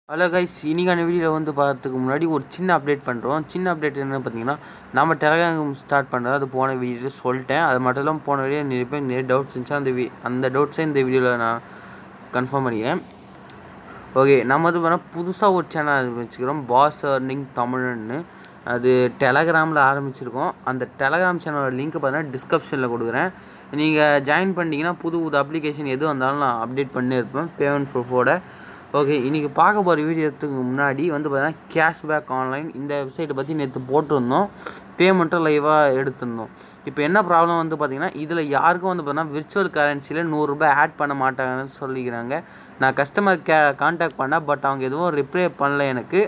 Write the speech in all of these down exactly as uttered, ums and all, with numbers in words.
Hello guys, இன்றைக்கான வீடியோவில் வந்து பார்த்துக்கு முன்னாடி ஒரு சின்ன அப்டேட் பண்ணுறோம். சின்ன அப்டேட் என்னென்னு பார்த்தீங்கன்னா, நம்ம டெலகிராம் ஸ்டார்ட் பண்ணுறது அது போன வீடியோ சொல்லிட்டேன். அது மட்டும் இல்லாமல் போன வீடியோ நிறைய பேர் நிறைய டவுட்ஸ் இருந்துச்சு. அந்த வீ அந்த டவுட்ஸை இந்த வீடியோவில் நான் கன்ஃபார்ம் பண்ணிக்கிறேன். ஓகே, நம்ம வந்து பார்த்தா புதுசாக ஒரு சேனல் வச்சுக்கிறோம், பாஸ் ஏர்னிங் தமிழ்னு. அது டெலகிராமில் ஆரம்பிச்சிருக்கோம். அந்த டெலகிராம் சேனலோட லிங்க் பார்த்தீங்கன்னா டிஸ்கிரிப்ஷனில் கொடுக்குறேன். நீங்கள் ஜாயின் பண்ணிட்டீங்கன்னா புது புது அப்ளிகேஷன் எது வந்தாலும் நான் அப்டேட் பண்ணியிருப்பேன் பேமெண்ட் ப்ரூஃபோட. ஓகே, இன்றைக்கி பார்க்க போகிற வீடியோத்துக்கு முன்னாடி வந்து பார்த்தீங்கன்னா கேஷ்பேக் ஆன்லைன் இந்த வெப்சைட்டை பற்றி நேற்று போட்டிருந்தோம். பேமெண்ட்டும் லைவாக எடுத்திருந்தோம். இப்போ என்ன ப்ராப்ளம் வந்து பார்த்திங்கன்னா, இதில் யாருக்கும் வந்து பார்த்தீங்கன்னா விர்ச்சுவல் கரன்சியில் நூறுரூபா ஆட் பண்ண மாட்டாங்கன்னு சொல்லிக்கிறாங்க. நான் கஸ்டமர் கே கான்டாக்ட் பண்ணேன், பட் அவங்க எதுவும் ரிப்ளை பண்ணல எனக்கு.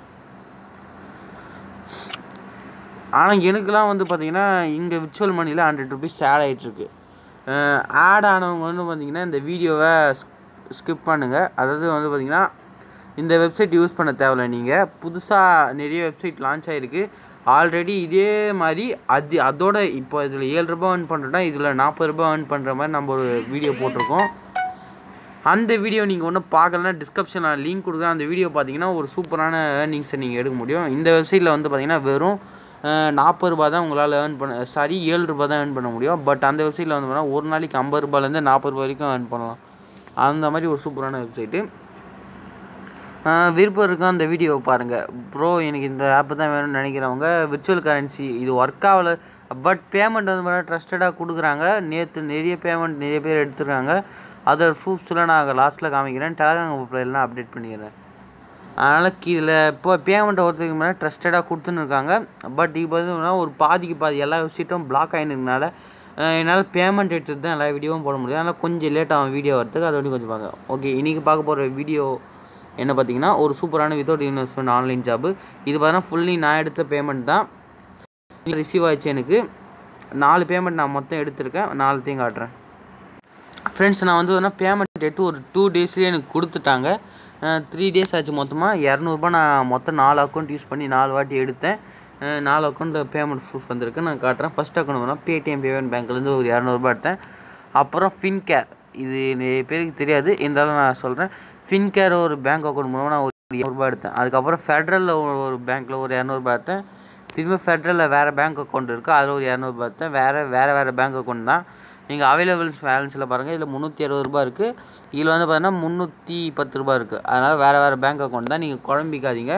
ஆனால் எனக்குலாம் வந்து பார்த்திங்கன்னா இங்கே விர்ச்சுவல் மணியில் ஹண்ட்ரட் ருபீஸ் ஆட் ஆகிட்டுருக்கு. ஆட் ஆனவங்க வந்து பார்த்திங்கன்னா இந்த வீடியோவை ஸ்கிப் பண்ணுங்கள். அதாவது வந்து பார்த்திங்கன்னா இந்த வெப்சைட் யூஸ் பண்ண தேவையில்லை. நீங்கள் புதுசாக நிறைய வெப்சைட் லான்ச் ஆகிருக்கு ஆல்ரெடி. இதே மாதிரி அது அதோட இப்போ இதில் ஏழு ரூபா ஏர்ன் பண்ணுறோன்னா இதில் நாற்பது ரூபா ஏர்ன் பண்ணுற மாதிரி நம்ம ஒரு வீடியோ போட்டிருக்கோம். அந்த வீடியோ நீங்கள் ஒன்றும் பார்க்கலன்னா டிஸ்கிரிப்ஷனில் லிங்க் கொடுக்குறேன். அந்த வீடியோ பார்த்தீங்கன்னா ஒரு சூப்பரான ஏர்னிங்ஸை நீங்கள் எடுக்க முடியும். இந்த வெப்சைட்டில் வந்து பார்த்திங்கன்னா வெறும் நாற்பது ரூபா தான் உங்களால் ஏர்ன் பண்ண சாரி ஏழு ரூபா தான் ஏர்ன் பண்ண முடியும். பட் அந்த வெப்சைட்டில் வந்து பார்த்தீங்கன்னா ஒரு நாளைக்கு ஐம்பது ரூபாயிலேருந்து நாற்பது ரூபா வரைக்கும் ஏர்ன் பண்ணலாம். அந்த மாதிரி ஒரு சூப்பரான வெப்சைட்டு. விருப்பம் இருக்கா அந்த வீடியோவை பாருங்கள். ப்ரோ எனக்கு இந்த ஆப்பு தான் வேணும்னு நினைக்கிறவங்க, விர்ச்சுவல் கரன்சி இது ஒர்க் ஆகலை, பட் பேமெண்ட் வந்து பார்த்தா ட்ரஸ்டடாக கொடுக்குறாங்க. நேற்று நிறைய பேமெண்ட் நிறைய பேர் எடுத்துருக்காங்க. அதை ப்ரூஃப்ஸ்லாம் நான் லாஸ்ட்டில் காமிக்கிறேன். டெலகிராம் குரூப்பில் எல்லாம் அப்டேட் பண்ணிக்கிறேன். அதனால் இதில் இப்போ பேமெண்ட்டை ஒருத்தருக்கு மேலே ட்ரஸ்டடாக கொடுத்துன்னு இருக்காங்க. பட் இப்போ வந்து ஒரு பாதிக்கு பாதி எல்லா வெப்சைட்டும் பிளாக் ஆகினதுனால என்னால் பேமெண்ட் எடுத்துகிட்டு தான் எல்லா வீடியோவும் போட முடியும். அதனால் கொஞ்சம் லேட் ஆகும் வீடியோ வரத்துக்கு. அது வந்து கொஞ்சம் பார்க்க. ஓகே, இன்றைக்கி பார்க்க போகிற வீடியோ என்ன பார்த்தீங்கன்னா ஒரு சூப்பரான வித்தவுட் இன்வெஸ்ட்மெண்ட் ஆன்லைன் ஜாப்பு. இது பார்த்தீங்கன்னா ஃபுல்லி நான் எடுத்த பேமெண்ட் தான் ரிசீவ் ஆகிடுச்சு. எனக்கு நாலு பேமெண்ட் நான் மொத்தம் எடுத்திருக்கேன். நாலுத்தையும் காட்டுறேன் ஃப்ரெண்ட்ஸ். நான் வந்து வேணால் பேமெண்ட் எடுத்து ஒரு டூ டேஸ்லேயே எனக்கு கொடுத்துட்டாங்க. த்ரீ டேஸ் ஆச்சு. மொத்தமாக இரநூறுபா நான் மொத்தம் நாலு அக்கௌண்ட் யூஸ் பண்ணி நாலு வாட்டி எடுத்தேன். நாலு அக்கௌண்ட்டில் பேமெண்ட் ப்ரூஃப் வந்திருக்கு. நான் காட்டுறேன். ஃபஸ்ட் அக்கௌண்ட் வேணால் பேடிஎம் பேமெண்ட் பேங்க்லேருந்து ஒரு இரநூறுபா எடுத்தேன். அப்புறம் ஃபின்கேர், இது நிறைய பேருக்கு தெரியாது, இருந்தாலும் நான் சொல்கிறேன். ஃபின்கேர் ஒரு பேங்க் அக்கௌண்ட் மூலமாக நான் ஒரு இரநூறுபா எடுத்தேன். அதுக்கப்புறம் ஃபெட்ரலில் ஒரு பேங்க்கில் ஒரு இரநூறுபா எடுத்தேன். திரும்ப ஃபெட்ரலில் வேறு பேங்க் அக்கௌண்ட் இருக்குது, அதில் ஒரு இரநூறுபா எடுத்தேன். வேறு வேறு வேறு பேங்க் அக்கௌண்ட் தான். நீங்கள் அவைலபிள் பேலன்ஸில் பாருங்கள். இதில் முந்நூற்றி அறுபது ரூபா இருக்குது. இதில் வந்து பார்த்தீங்கன்னா முந்நூற்றி பத்து ரூபா இருக்குது. அதனால் வேறு வேறு பேங்க் அக்கௌண்ட் தான். நீங்கள் குழம்பிக்காதீங்க.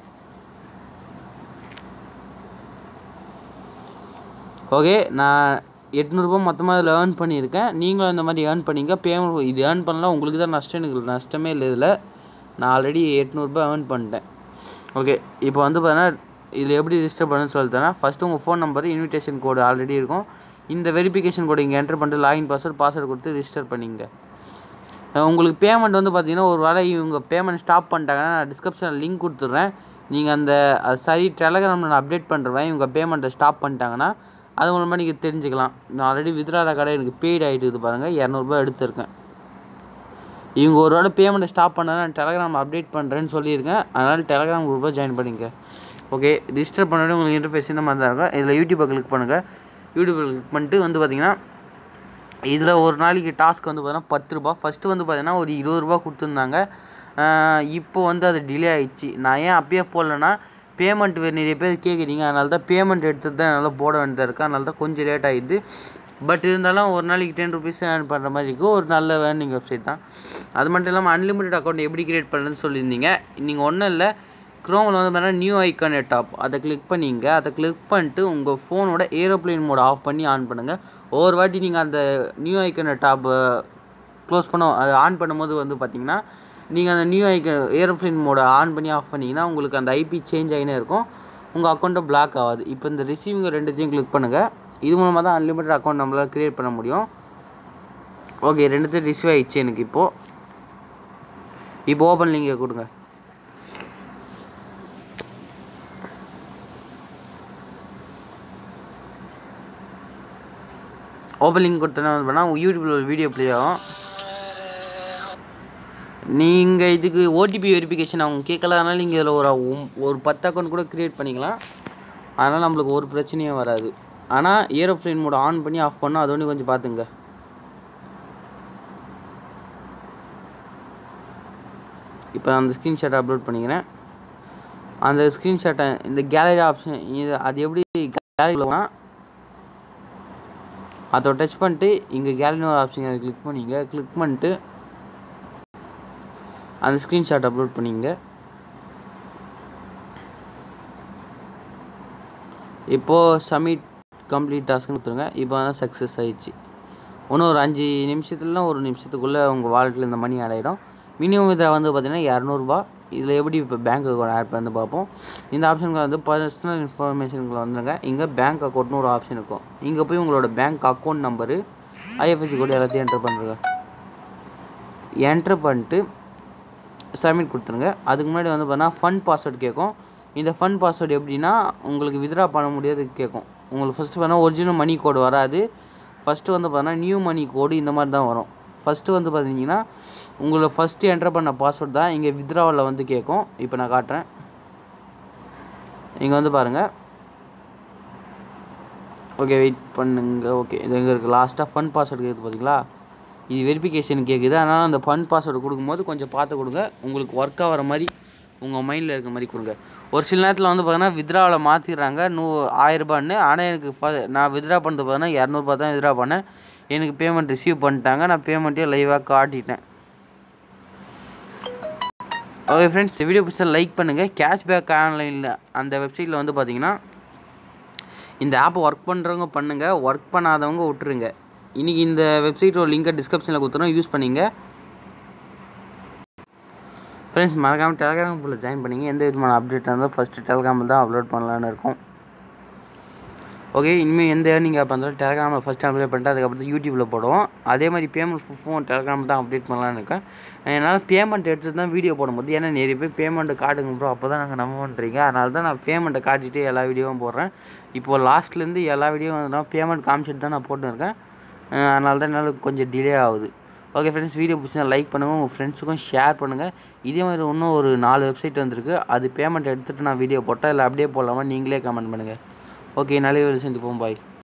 ஓகே, நான் எட்நூறுபா மொத்தமாக இதில் ஏர்ன் பண்ணியிருக்கேன். நீங்களும் இந்த மாதிரி ஏர்ன் பண்ணிங்க. பேமெண்ட் இது ஏர்ன் பண்ணலாம், உங்களுக்கு தான் நஷ்டம். எனக்கு நஷ்டமே இல்லை. இதில் நான் ஆல்ரெடி எட்நூறுபா ஏர்ன் பண்ணிட்டேன். ஓகே, இப்போ வந்து பார்த்தீங்கன்னா இதில் எப்படி ரிஜிஸ்டர் பண்ணுன்னு சொல்லிட்டேன்னா, ஃபஸ்ட்டு உங்கள் phone number invitation code already இருக்கும். இந்த வெரிஃபிகேஷன் கோடு இங்கே என்ட்ரு பண்ணிட்டு லாகின் பாஸ்வேர்டு பாஸ்வேர்டு கொடுத்து ரிஜிஸ்டர் பண்ணிங்க. உங்களுக்கு பேமெண்ட் வந்து பார்த்தீங்கன்னா ஒரு வேளை இவங்க பேமெண்ட் ஸ்டாப் பண்ணிட்டாங்கன்னா நான் டிஸ்கிரிப்ஷனில் லிங்க் கொடுத்துட்றேன். நீங்கள் அந்த சரி டெலகிராமில் நான் அப்டேட் பண்ணுறேன். இவங்க பேமெண்ட்டை ஸ்டாப் பண்ணிட்டாங்கன்னா அது மூலமாக நீங்கள் தெரிஞ்சுக்கலாம். நான் ஆல்ரெடி வித்ராட கடை எனக்கு பெய்டு ஆகிட்டு இது பாருங்கள். இரநூறுபா எடுத்திருக்கேன். இவங்க ஒரு வேளை பேமெண்ட்டை ஸ்டாப் பண்ணால் நான் டெலகிராம் அப்டேட் பண்ணுறேன்னு சொல்லியிருக்கேன். அதனால் டெலகிராம் குரூப்பில் ஜாயின் பண்ணிங்க. ஓகே, ரிஜிஸ்டர் பண்ணோடனே உங்களுக்கு இன்டர்ஃபேஸ் இந்த மாதிரி தான் இருக்கும். இதில் யூடியூப்பை கிளிக் பண்ணுங்கள். யூடியூப்பை கிளிக் பண்ணிட்டு வந்து பார்த்திங்கன்னா இதில் ஒரு நாளைக்கு டாஸ்க் வந்து பார்த்தீங்கன்னா பத்து ரூபா. ஃபஸ்ட்டு வந்து பார்த்தீங்கன்னா ஒரு இருபது ரூபா கொடுத்துருந்தாங்க. இப்போ வந்து அது டிலே ஆகிடுச்சு. நான் ஏன் அப்பயே போடலன்னா பேமெண்ட் நிறைய பேர் கேட்குறீங்க, அதனால தான் பேமெண்ட் எடுத்துகிட்டு தான் என்னால் போட வேண்டியதாக இருக்குது. அதனால தான் கொஞ்சம் லேட் ஆகிடுது. பட் இருந்தாலும் ஒரு நாளைக்கு டென் ருபீஸ் ஏர்ன் பண்ணுற மாதிரி இருக்கும். ஒரு நல்ல ஏர்னிங் வெப்சைட் தான். அது மட்டும் இல்லாமல் அன்லிமிட்டட் அக்கௌண்ட் எப்படி கிரியேட் பண்ணுறதுன்னு சொல்லியிருந்தீங்க. நீங்கள் ஒன்றும் இல்லை, க்ரோமில் வந்து பார்த்தீங்கன்னா நியூ ஐக்கான் டாப் அதை கிளிக் பண்ணிங்க. அதை கிளிக் பண்ணிட்டு உங்கள் ஃபோனோட ஏரோப்ளைன் மோட் ஆஃப் பண்ணி ஆன் பண்ணுங்கள். ஒவ்வொரு வாட்டி நீங்கள் அந்த நியூ ஐக்கான் டாப் க்ளோஸ் பண்ண அது ஆன் பண்ணும்போது வந்து பார்த்திங்கன்னா நீங்கள் அந்த நியூ ஐக்கன் ஏரோப்ளைன் மோடை ஆன் பண்ணி ஆஃப் பண்ணிங்கன்னா உங்களுக்கு அந்த ஐபி சேஞ்ச் ஆகினே இருக்கும். உங்கள் அக்கௌண்ட்டை பிளாக் ஆகாது. இப்போ இந்த ரிசீவிங் ரெண்டுத்தையும் கிளிக் பண்ணுங்கள். இது மூலமாக தான் அன்லிமிட்டட் அக்கௌண்ட் நம்மளால் க்ரியேட் பண்ண முடியும். ஓகே, ரெண்டுத்தையும் ரிசீவ் ஆகிடுச்சு எனக்கு. இப்போது இப்போ ஓப்பன் லிங்கை கொடுங்க. ஓப்பன் லிங்க் கொடுத்தோன்னா வந்து பண்ணால் யூடியூப்பில் ஒரு வீடியோ ப்ளே ஆகும். நீங்கள் இதுக்கு ஓடிபி வெரிஃபிகேஷன் அவங்க கேட்கல. அதனால் நீங்கள் இதில் ஒரு ஒரு பத்து அக்கௌண்ட் கூட க்ரியேட் பண்ணிக்கலாம். அதனால் நம்மளுக்கு ஒரு பிரச்சனையும் வராது. ஆனால் ஏரோப்ளைன் மோட் ஆன் பண்ணி ஆஃப் பண்ணால் அது ஒன்று கொஞ்சம் பார்த்துங்க. இப்போ அந்த ஸ்க்ரீன்ஷாட்டை அப்லோட் பண்ணிக்கிறேன். அந்த ஸ்க்ரீன்ஷாட்டை இந்த கேலரி ஆப்ஷன் இது அது எப்படி கேலரினா அதை டச் பண்ணிட்டு இங்கே கேலரின்னு ஒரு ஆப்ஷன் அதை கிளிக் பண்ணிங்க. கிளிக் பண்ணிட்டு அந்த ஸ்க்ரீன்ஷாட் அப்லோட் பண்ணிங்க. இப்போது சப்மிட் கம்ப்ளீட் டாஸ்க்னு கொடுத்துருங்க. இப்போ தான் சக்ஸஸ் ஆகிடுச்சு. இன்னும் ஒரு அஞ்சு நிமிஷத்துலனா ஒரு நிமிஷத்துக்குள்ளே உங்கள் வாலெட்டில் இந்த மணி ஆட் ஆகிடும். மினிமம் இதில் வந்து பார்த்திங்கன்னா இரநூறுபா. இதில் எப்படி இப்போ பேங்க் அக்கௌண்ட் ஆட் பண்ணி பார்ப்போம். இந்த ஆப்ஷனுக்கு வந்து பர்சனல் இன்ஃபர்மேஷனுக்குள்ள வந்துடுங்க. இங்கே பேங்க் அக்கௌண்ட்னு ஒரு ஆப்ஷன் இருக்கும். இங்கே போய் உங்களோட bank account number IFSC code எல்லாத்தையும் என்ட்ரு பண்ணுறங்க. என்ட்ரு பண்ணிட்டு சப்மிட் கொடுத்துருங்க. அதுக்கு முன்னாடி வந்து பார்த்தீங்கன்னா ஃபண்ட் பாஸ்வேர்டு கேட்கும். இந்த ஃபண்ட் பாஸ்வேர்டு எப்படின்னா உங்களுக்கு வித்ட்ரா பண்ண முடியாது கேட்கும். உங்களுக்கு ஃபஸ்ட்டு பார்த்தா ஒரிஜினல் மணி கோடு வராது. ஃபஸ்ட்டு வந்து பார்த்தீங்கன்னா நியூ மணி கோடு இந்த மாதிரி தான் வரும். ஃபஸ்ட்டு வந்து பார்த்தீங்கன்னா உங்களை ஃபஸ்ட்டு என்ட்ரு பண்ண பாஸ்வேர்டு தான் இங்கே வித்ட்ராவில் வந்து கேட்கும். இப்போ நான் காட்டுறேன். இங்கே வந்து பாருங்கள். ஓகே வெயிட் பண்ணுங்க. ஓகே இது எங்கே இருக்குது லாஸ்ட்டாக ஃபண்ட் பாஸ்வேர்டு கேட்குது பார்த்தீங்களா? இது வெரிஃபிகேஷன் கேட்குது. அதனால் அந்த ஃபண்ட் பாஸ்வேர்டு கொடுக்கும்போது கொஞ்சம் பார்த்து கொடுங்க. உங்களுக்கு ஒர்க் ஆகிற மாதிரி உங்கள் மைண்டில் இருக்க மாதிரி கொடுங்க. ஒரு சில நேரத்தில் வந்து பார்த்தீங்கன்னா வித்ட்ராவில் மாற்றிடுறாங்க நூ ஆயிரரூபான்னு. ஆனால் எனக்கு ஃப நான் வித்ட்ரா பண்ணுறது பார்த்தீங்கன்னா இரநூறுபா தான் வித்ட்ரா பண்ணேன். எனக்கு பேமெண்ட் ரிசீவ் பண்ணிட்டாங்க. நான் பேமெண்ட்டே லைவாக காட்டிட்டேன். ஓகே ஃப்ரெண்ட்ஸ், வீடியோ பிடிச்சா லைக் பண்ணுங்கள். கேஷ்பேக் ஆன்லைனில் அந்த வெப்சைட்டில் வந்து பார்த்தீங்கன்னா இந்த ஆப்பை ஒர்க் பண்ணுறவங்க பண்ணுங்கள், ஒர்க் பண்ணாதவங்க விட்டுருங்க. இன்றைக்கி இந்த வெப்சைட்டோட லிங்கை டிஸ்கிரிப்ஷனில் கொடுத்துறோம், யூஸ் பண்ணிங்க. ஃப்ரெண்ட்ஸ் மறக்காமல் டெலகிராம் ஃபுல்லில் ஜாயின் பண்ணிங்க. எந்த விதமான அப்டேட் இருந்தாலும் ஃபஸ்ட்டு டெலகிராமில் தான் அப்லோட் பண்ணலான்னு இருக்கும். ஓகே இனிமேல் எந்த நீங்கள் ஆப் இருந்தாலும் டெலகிராமில் ஃபஸ்ட்டு அப்டேட் பண்ணிட்டு அதுக்கப்புறம் யூடியூப்பில் போடுவோம். அதே மாதிரி பேமெண்ட் ப்ரூஃபும் டெலகிராமில் தான் அப்டேட் பண்ணலான்னு இருக்கேன். என்னால் பேமெண்ட் எடுத்துகிட்டு தான் வீடியோ போடும்போது ஏன்னா நிறைய பேர் பேமெண்ட்டு காட்டுங்க ப்ரோ அப்போ தான் நாங்கள் நம்ப பண்ணுறீங்க. அதனால தான் நான் பேமெண்ட்டை காட்டிகிட்டு எல்லா வீடியோவும் போடுறேன். இப்போது லாஸ்ட்லேருந்து எல்லா வீடியோவும் நான் பேமெண்ட் காமிச்சிட்டு தான் நான் போட்டுருக்கேன். அதனால தான் என்னால் கொஞ்சம் டிலே ஆகுது. ஓகே ஃப்ரெண்ட்ஸ், வீடியோ பிடிச்சா லைக் பண்ணுங்கள், உங்கள் ஃப்ரெண்ட்ஸுக்கும் ஷேர் பண்ணுங்கள். இதே மாதிரி இன்னும் ஒரு நாலு வெப்சைட் வந்திருக்கு. அது பேமெண்ட் எடுத்துகிட்டு நான் வீடியோ போட்டால் இல்லை அப்படியே போடலாமா நீங்களே கமெண்ட் பண்ணுங்கள். ஓகே நல்ல வீடியோ சந்திப்போம். பாய்.